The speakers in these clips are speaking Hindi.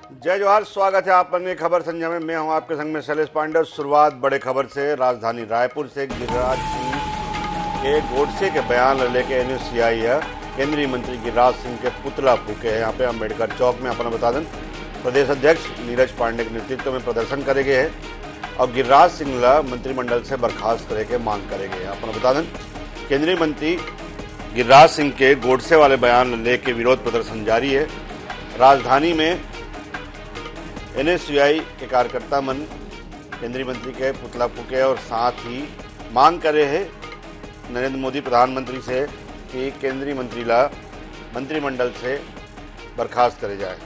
जय जवाहर, स्वागत है आप अपनी खबर संध्या में। मैं हूं आपके संग में शैलेश पांडे। शुरुआत बड़े खबर से। राजधानी रायपुर से गिरिराज सिंह के गोडसे के बयान लेके एनएसयूआई है केंद्रीय मंत्री गिरिराज सिंह के पुतला फूके हैं। यहाँ पे अम्बेडकर चौक में अपना बता दें प्रदेश अध्यक्ष नीरज पांडे के नेतृत्व में प्रदर्शन करेंगे है और गिरिराज सिंह ला मंत्रिमंडल से बर्खास्त करे के मांग करेंगे। अपना बता दें केंद्रीय मंत्री गिरिराज सिंह के गोडसे वाले बयान लेके विरोध प्रदर्शन जारी है। राजधानी में एनएसयूआई के कार्यकर्ता मन केंद्रीय मंत्री के पुतला फूके और साथ ही मांग करे हैं नरेंद्र मोदी प्रधानमंत्री से कि केंद्रीय मंत्री ला मंत्रिमंडल से बर्खास्त करे जाए।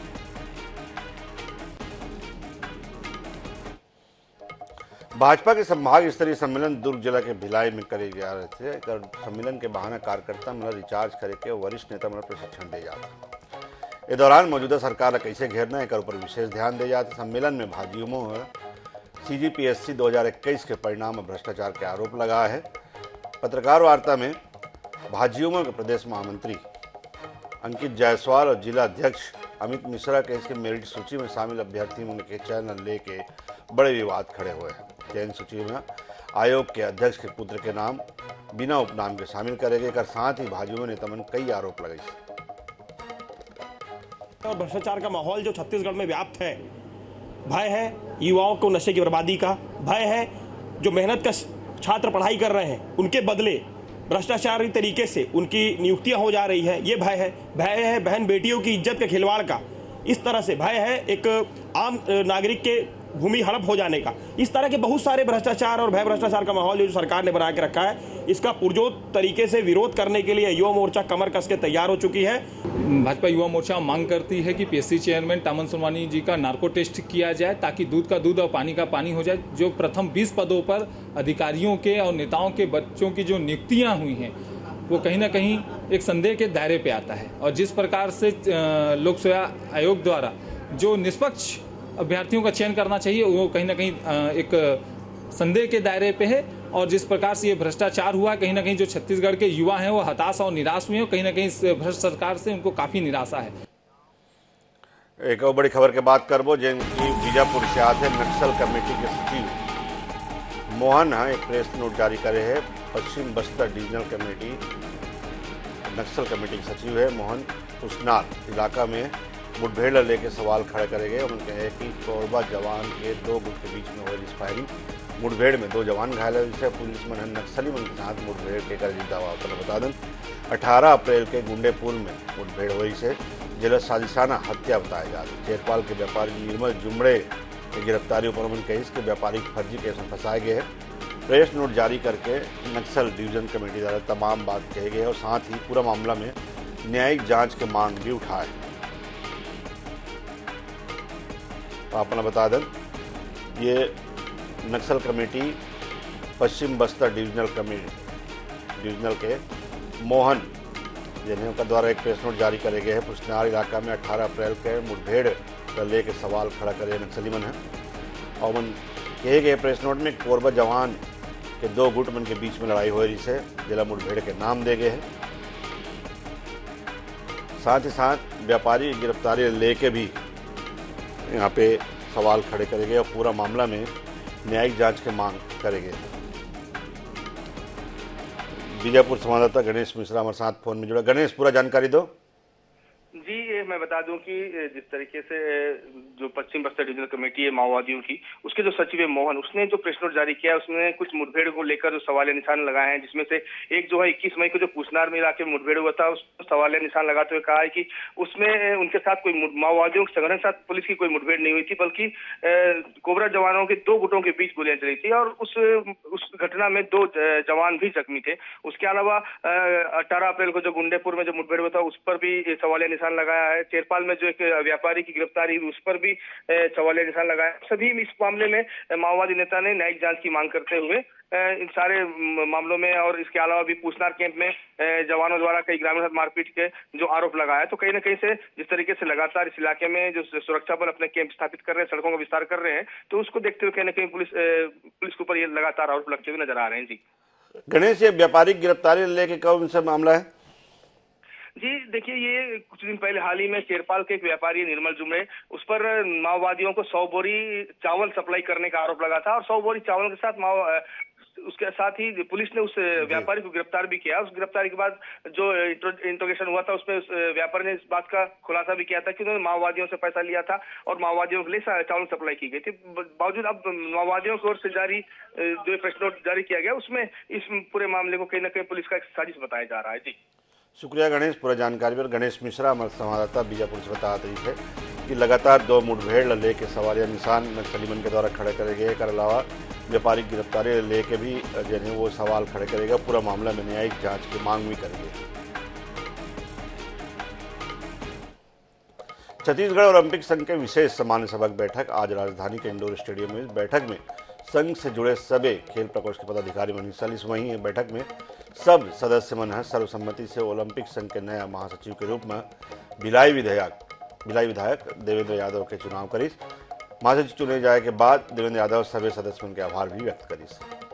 भाजपा के संभाग स्तरीय सम्मेलन दुर्ग जिला के भिलाई में करे जा रहे थे। सम्मेलन के बहाने कार्यकर्ता मतलब रिचार्ज करे के वरिष्ठ नेता मतलब प्रशिक्षण दे जाता। इस दौरान मौजूदा सरकार कैसे घेरना है ऊपर विशेष ध्यान दे जाते। सम्मेलन में भाजयुमो सीजीपीएससी 2021 के परिणाम में भ्रष्टाचार के आरोप लगा है। पत्रकार वार्ता में भाजयुमो के प्रदेश महामंत्री अंकित जायसवाल और जिला अध्यक्ष अमित मिश्रा के इसके मेरिट सूची में शामिल अभ्यर्थियों के चयन लेके बड़े विवाद खड़े हुए हैं। चयन सूची में आयोग के अध्यक्ष के पुत्र के नाम बिना उपनाम के शामिल करेंगे कर साथ ही भाजयुमो नेता मन कई आरोप लगाए। और भ्रष्टाचार का माहौल जो छत्तीसगढ़ में व्याप्त है, भय है युवाओं को नशे की बर्बादी का, भय है जो मेहनत का छात्र पढ़ाई कर रहे हैं उनके बदले भ्रष्टाचारी तरीके से उनकी नियुक्तियां हो जा रही है, ये भय है बहन बेटियों की इज्जत के खिलवाड़ का, इस तरह से भय है एक आम नागरिक के भूमि हड़प हो जाने का। इस तरह के बहुत सारे भ्रष्टाचार और भय भ्रष्टाचार का माहौल जो सरकार ने बना के रखा है, इसका पुरजोर तरीके से विरोध करने के लिए युवा मोर्चा कमर कस के तैयार हो चुकी है। भाजपा युवा मोर्चा मांग करती है कि पीएससी चेयरमैन तामन सोनवानी जी का नार्को टेस्ट किया जाए ताकि दूध का दूध और पानी का पानी हो जाए। जो प्रथम 20 पदों पर अधिकारियों के और नेताओं के बच्चों की जो नियुक्तियां हुई हैं वो कहीं ना कहीं एक संदेह के दायरे पे आता है। और जिस प्रकार से लोक सेवा आयोग द्वारा जो निष्पक्ष अभ्यर्थियों का चयन करना चाहिए वो कहीं ना कहीं एक संदेह के दायरे पे है। और जिस प्रकार से ये भ्रष्टाचार हुआ, कहीं ना कहीं जो छत्तीसगढ़ के युवा हैं वो हताश और निराश हुए हैं। कहीं ना कहीं इस भ्रष्ट सरकार से उनको काफी निराशा है। एक और बड़ी खबर के बात करबो जिनकी बीजापुर से आते नक्सल कमेटी के सचिव मोहन एक प्रेस नोट जारी करे है। Paschim Bastar divisional committee Naxal committee के सचिव है मोहन उसनार इलाका में मुठभेड़ लेके सवाल खड़े करेंगे। उन्होंने कहा कि कोरबा जवान के दो गुट के बीच में हुई फायरिंग, मुठभेड़ में 2 जवान घायल है जिससे पुलिस मन नक्सली मन के साथ मुठभेड़ के कर दावा बता दें 18 अप्रैल के गुंडेपुर में मुठभेड़ हुई से जिला साजिशाना हत्या बताया जा रही। चेरपाल के व्यापारी निर्मल जुमड़े की गिरफ्तारी पर उन्होंने कही कि व्यापारी फर्जी केस में फंसाए गए हैं। प्रेस नोट जारी करके नक्सल डिवीजन कमेटी द्वारा तमाम बात कही गई और साथ ही पूरा मामला में न्यायिक जांच के मांग भी उठाए। तो अपना बता दें ये नक्सल कमेटी पश्चिम बस्तर डिविजनल के मोहन जिन्हें का द्वारा एक प्रेस नोट जारी करे गए हैं। पुष्नार इलाका में 18 अप्रैल के मुठभेड़ का लेके सवाल खड़ा करे नक्सली मन है और मन कहे गए प्रेस नोट में कोरबा जवान के 2 गुट मन के बीच में लड़ाई हो रही से जिला मुठभेड़ के नाम दे गए हैं। साथ ही साथ व्यापारी गिरफ्तारी लेके भी यहाँ पे सवाल खड़े करेंगे और पूरा मामला में न्यायिक जांच की मांग करेंगे। बीजापुर संवाददाता गणेश मिश्रा हमारे साथ फोन में जुड़ा। गणेश, पूरा जानकारी दो। जी, ये मैं बता दूं कि जिस तरीके से जो पश्चिम बस्तर डिविजनल कमेटी है माओवादियों की, उसके जो सचिव है मोहन, उसने जो प्रेस नोट जारी किया उसने कुछ मुठभेड़ को लेकर जो सवालिया निशान लगाए हैं, जिसमें से एक जो है 21 मई को जो पूछनार में इलाके में मुठभेड़ हुआ था उस सवालिया निशान लगाते हुए कहा है कि उसमें उनके साथ कोई माओवादियों के संगठन के साथ पुलिस की कोई मुठभेड़ नहीं हुई थी, बल्कि कोबरा जवानों के 2 गुटों के बीच गोलियां चली थी और उस घटना में 2 जवान भी जख्मी थे। उसके अलावा 18 अप्रैल को जो गुंडेपुर में जो मुठभेड़ हुआ था उस पर भी सवालिया निशान लगाया है। चेरपाल में जो एक व्यापारी की गिरफ्तारी हुई उस पर भी सवालिया निशान लगाया। सभी इस मामले में माओवादी नेता ने न्यायिक जांच की मांग करते हुए इन सारे मामलों में और इसके अलावा भी पूछनार कैंप में जवानों द्वारा कई ग्रामीण मारपीट के जो आरोप लगाया। तो कहीं ना कहीं से जिस तरीके से लगातार इस इलाके में जो सुरक्षा बल अपने कैंप स्थापित कर रहे हैं, सड़कों का विस्तार कर रहे हैं, तो उसको देखते हुए कहीं ना कहीं पुलिस के ऊपर ये लगातार आरोप लगते हुए नजर आ रहे हैं। जी गणेश, ये व्यापारिक गिरफ्तारी लेके कौन सा मामला है? जी देखिए, ये कुछ दिन पहले हाल ही में चेरपाल के एक व्यापारी है निर्मल जुमरे, उस पर माओवादियों को 100 बोरी चावल सप्लाई करने का आरोप लगा था और 100 बोरी चावल के साथ उसके साथ ही पुलिस ने उस व्यापारी को गिरफ्तार भी किया। उस गिरफ्तारी के बाद जो इंट्रोगेशन हुआ था उसमें उस व्यापारी ने इस बात का खुलासा भी किया था कि उन्होंने माओवादियों से पैसा लिया था और माओवादियों के लिए चावल सप्लाई की गई थी। बावजूद अब माओवादियों की ओर से जारी जो प्रेस नोट जारी किया गया उसमें इस पूरे मामले को कहीं न कहीं पुलिस का एक साजिश बताया जा रहा है। जी शुक्रिया गणेश, पूरा जानकारी पर। गणेश मिश्रा हमारे संवाददाता बीजापुर से बता रही है कि लगातार 2 मुठभेड़ लेके सवालिया निशान नक्सली मन के द्वारा खड़े करे गए। कर अलावा व्यापारी गिरफ्तारी लेके भी जो है वो सवाल खड़े करेगा। पूरा मामला में न्यायिक जांच की मांग भी करेंगे। छत्तीसगढ़ ओलंपिक संघ के विशेष सामान्य सभा की बैठक आज राजधानी के इंडोर स्टेडियम में। इस बैठक में संघ से जुड़े सभी खेल प्रकोष्ठ के पदाधिकारी मन हिस्सा ली। वहीं बैठक में सब सदस्य मन सर्वसम्मति से ओलंपिक संघ के नया महासचिव के रूप में भिलाई विधायक देवेंद्र यादव के चुनाव करी। महासचिव चुने जाए के बाद देवेंद्र यादव सभी सदस्य मन के आभार भी व्यक्त करी।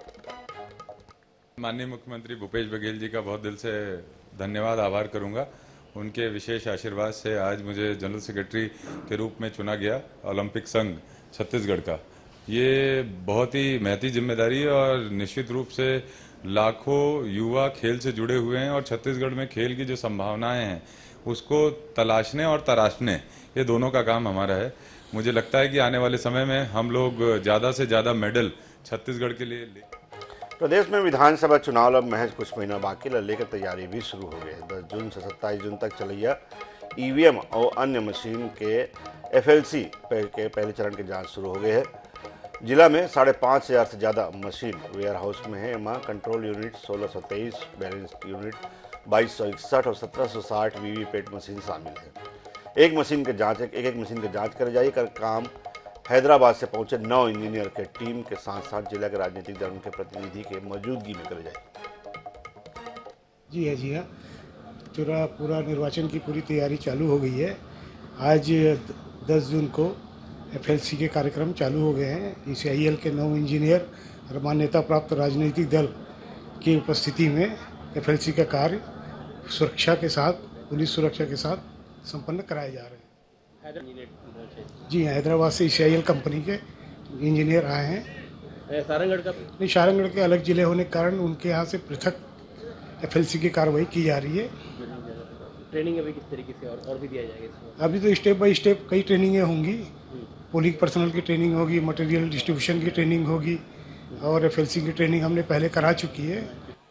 माननीय मुख्यमंत्री भूपेश बघेल जी का बहुत दिल से धन्यवाद आभार करूंगा। उनके विशेष आशीर्वाद से आज मुझे जनरल सेक्रेटरी के रूप में चुना गया ओलंपिक संघ छत्तीसगढ़ का। ये बहुत ही महती जिम्मेदारी है और निश्चित रूप से लाखों युवा खेल से जुड़े हुए हैं और छत्तीसगढ़ में खेल की जो संभावनाएं हैं उसको तलाशने और तराशने, ये दोनों का काम हमारा है। मुझे लगता है कि आने वाले समय में हम लोग ज़्यादा से ज़्यादा मेडल छत्तीसगढ़ के लिए प्रदेश में विधानसभा चुनाव अब महज कुछ महीना बाकी लेकर तैयारी भी शुरू हो गई है। 10 जून से 27 जून तक चलैया ईवीएम और अन्य मशीन के FLC के पहले चरण की जांच शुरू हो गई है। जिला में 5,500 से ज़्यादा मशीन वेयर हाउस में है। वहाँ कंट्रोल यूनिट 1623, बैलेंस यूनिट 2261 और 1760 वीवीपैट मशीन शामिल है। एक मशीन की जांच कर जाएगी। कर काम हैदराबाद से पहुंचे 9 इंजीनियर के टीम के साथ साथ जिला के राजनीतिक दल के प्रतिनिधि के मौजूदगी में कर जाएगी। जी हाँ, पूरा निर्वाचन की पूरी तैयारी चालू हो गई है। आज 10 जून को FLC के कार्यक्रम चालू हो गए हैं। ECIL के 9 इंजीनियर और मान्यता प्राप्त राजनीतिक दल की उपस्थिति में FLC का कार्य सुरक्षा के साथ, पुलिस सुरक्षा के साथ संपन्न कराए जा रहे हैं। जी हाँ, हैदराबाद से ECIL कंपनी के इंजीनियर आए हैं। सारंगढ़ का नहीं, सारंगढ़ के अलग जिले होने के कारण उनके यहाँ से पृथक FLC की कार्रवाई की जा रही है। ट्रेनिंग अभी किस तरीके से और भी दिया जाएगा इसमें? अभी तो स्टेप बाय स्टेप कई ट्रेनिंगें होंगी। पुलिस पर्सनल की ट्रेनिंग होगी, मटेरियल डिस्ट्रीब्यूशन की ट्रेनिंग होगी और FLC की ट्रेनिंग हमने पहले करा चुकी है।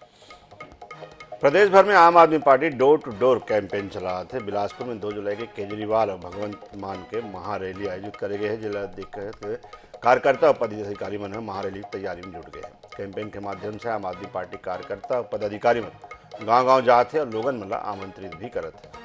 प्रदेश भर में Aam Aadmi party door to door campaign चला रहा थे। बिलासपुर में 2 जुलाई के केजरीवाल और भगवंत मान के महारैली आयोजित करे गए हैं। जिला कार्यकर्ता और पदाधिकारी मन महारैली की तैयारी में जुट गए हैं। कैंपेन के माध्यम से आम आदमी पार्टी कार्यकर्ता और पदाधिकारी मन गांव-गांव जाते और लोगन मन आमंत्रित भी करते हैं।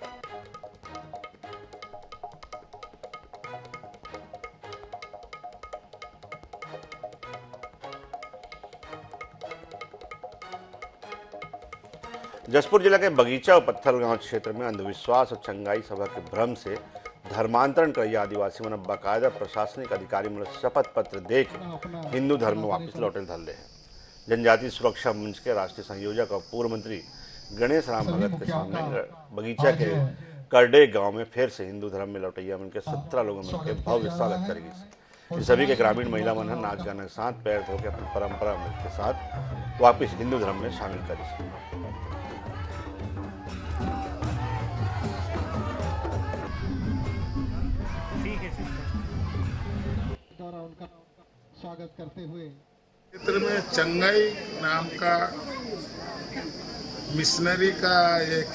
जसपुर जिला के बगीचा और पत्थलगांव क्षेत्र में अंधविश्वास और चंगाई सभा के भ्रम से धर्मांतरण कर आदिवासी मन बाकायदा प्रशासनिक अधिकारी मन शपथ पत्र देख हिंदू धर्म में वापस लौटे धरले हैं। जनजातीय सुरक्षा मंच के राष्ट्रीय संयोजक और पूर्व मंत्री गणेश राम भगत के सामने बगीचा के करडे गांव में फिर से हिंदू धर्म में लौटैया मन के 17 लोगों में के भव्य स्वागत करेगी। सभी के ग्रामीण महिला मन नाच गाने के साथ पैर धो के अपनी परंपरा के साथ वापिस हिंदू धर्म में शामिल करी। उनका स्वागत करते हुए क्षेत्र में चंगाई नाम का मिशनरी का एक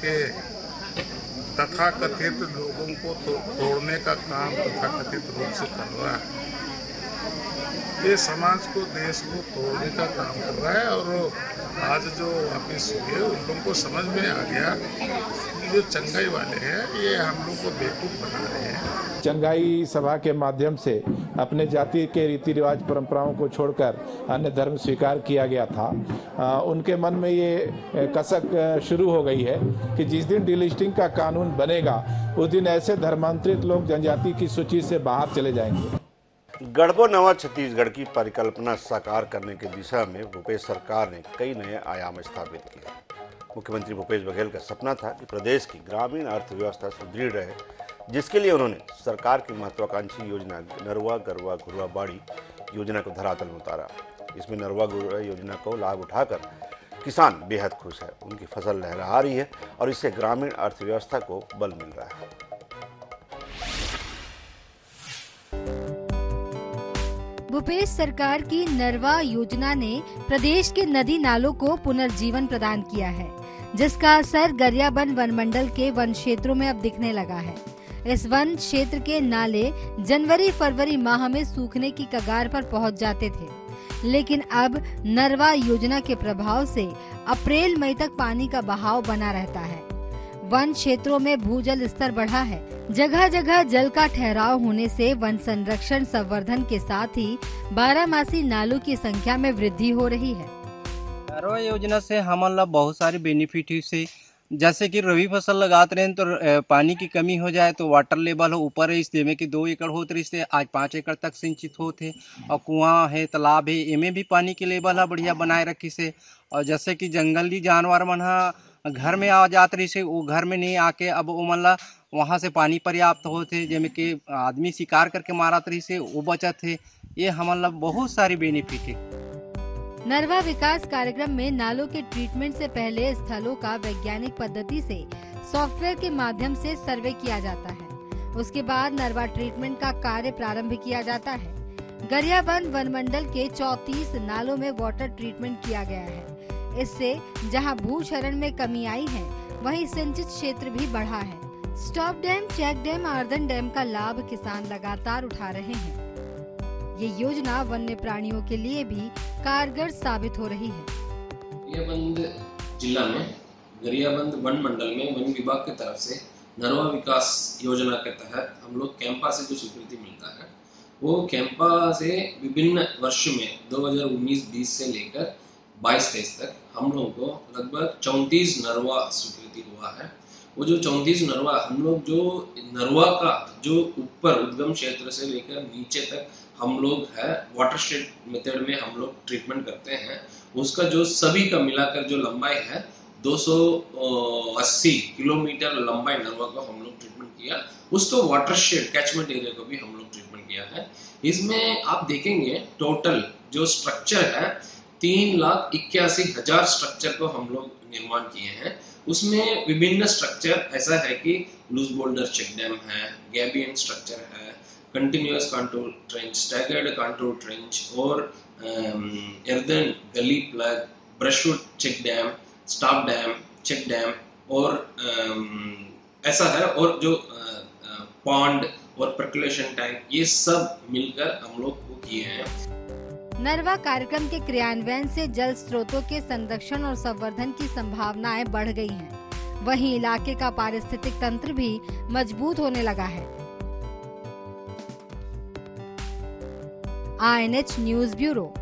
तथाकथित लोगों को तोड़ने का काम तथाकथित रूप से कर रहा है। ये समाज को, देश को तोड़ने का काम कर रहा है और आज जो वापिस हुए उन लोगों को समझ में आ गया कि जो चंगाई वाले हैं ये हम लोग को बेवकूफ बना रहे हैं। चंगाई सभा के माध्यम से अपने जाति के रीति रिवाज परंपराओं को छोड़कर अन्य धर्म स्वीकार किया गया था। उनके मन में ये कसक शुरू हो गई है कि जिस दिन डीलिस्टिंग का कानून बनेगा उस दिन ऐसे धर्मांतरित लोग जनजाति की सूची से बाहर चले जाएंगे। गढ़बो नवा छत्तीसगढ़ की परिकल्पना साकार करने की दिशा में भूपेश सरकार ने कई नए आयाम स्थापित किए। मुख्यमंत्री भूपेश बघेल का सपना था कि प्रदेश की ग्रामीण अर्थव्यवस्था सुदृढ़ रहे, जिसके लिए उन्होंने सरकार की महत्वाकांक्षी योजना नरवा गरवा घुरवा बाड़ी योजना को धरातल में उतारा। इसमें नरवा गरवा योजना को लाभ उठाकर किसान बेहद खुश है। उनकी फसल लहरा रही है और इससे ग्रामीण अर्थव्यवस्था को बल मिल रहा है। भूपेश सरकार की नरवा योजना ने प्रदेश के नदी नालों को पुनर्जीवन प्रदान किया है, जिसका असर गरियाबंद वन मंडल के वन क्षेत्रों में अब दिखने लगा है। इस वन क्षेत्र के नाले जनवरी-फरवरी माह में सूखने की कगार पर पहुंच जाते थे, लेकिन अब नरवा योजना के प्रभाव से अप्रैल मई तक पानी का बहाव बना रहता है। वन क्षेत्रों में भूजल स्तर बढ़ा है। जगह जगह जल का ठहराव होने से वन संरक्षण संवर्धन के साथ ही 12मासी नालों की संख्या में वृद्धि हो रही है। नरवा योजना से हमारा बहुत सारे बेनिफिट है। जैसे कि रबी फसल लगाते रहे तो पानी की कमी हो जाए तो वाटर लेवल हो ऊपर है, इसलिए में कि 2 एकड़ होते रही से आज 5 एकड़ तक सिंचित होते। और कुआं है, तालाब है, इनमें भी पानी की लेवल है बढ़िया बनाए रखी से। और जैसे कि जंगली जानवर मन घर में आ जाते रही से, वो घर में नहीं आके अब वो मतलब वहाँ से पानी पर्याप्त होते, जिसमें कि आदमी शिकार करके मारत रही से वो बचत है। ये हमारा बहुत सारी बेनिफिट है। नरवा विकास कार्यक्रम में नालों के ट्रीटमेंट से पहले स्थलों का वैज्ञानिक पद्धति से सॉफ्टवेयर के माध्यम से सर्वे किया जाता है। उसके बाद नरवा ट्रीटमेंट का कार्य प्रारंभ किया जाता है। गरियाबंद वन मंडल के 34 नालों में वाटर ट्रीटमेंट किया गया है। इससे जहां भूक्षरण में कमी आई है, वहीं सिंचित क्षेत्र भी बढ़ा है। Stop dam, check dam, earthen dam का लाभ किसान लगातार उठा रहे हैं। ये योजना वन्य प्राणियों के लिए भी कारगर साबित हो रही है। गरियाबंद जिला में गरियाबंद वन मंडल में वन विभाग की तरफ से नरवा विकास योजना के तहत हम लोग कैंपा से जो स्वीकृति मिलता है, वो कैंपा से विभिन्न वर्ष में 2019-20 से लेकर 22-23 तक हम लोग को लगभग 34 नरवा स्वीकृति हुआ है। वो जो 34 नरवा हम लोग जो नरवा का जो ऊपर उद्गम क्षेत्र से लेकर नीचे तक हम लोग है वाटरशेड मेथड में हम लोग ट्रीटमेंट करते हैं, उसका जो सभी का मिलाकर जो लंबाई है 280 किलोमीटर लंबाई नरवा को हम लोग ट्रीटमेंट किया। उसको वाटरशेड कैचमेंट एरिया को भी हम लोग ट्रीटमेंट किया है। इसमें आप देखेंगे टोटल जो स्ट्रक्चर है 3,81,000 स्ट्रक्चर को हम लोग निर्माण किए हैं। उसमें विभिन्न स्ट्रक्चर ऐसा है कि लूज बोल्डर चेक डैम है, गैबियन स्ट्रक्चर है, continuous control trench, staggered control trench और earthen gully plug, brushwood check dam, stop dam, check dam और ऐसा है। और जो पॉन्ड और पर्कुलेशन टैंक, ये सब मिलकर हम लोग को किए हैं। नरवा कार्यक्रम के क्रियान्वयन से जल स्रोतों के संरक्षण और संवर्धन की संभावनाएं बढ़ गई हैं। वहीं इलाके का पारिस्थितिक तंत्र भी मजबूत होने लगा है। INH news bureau.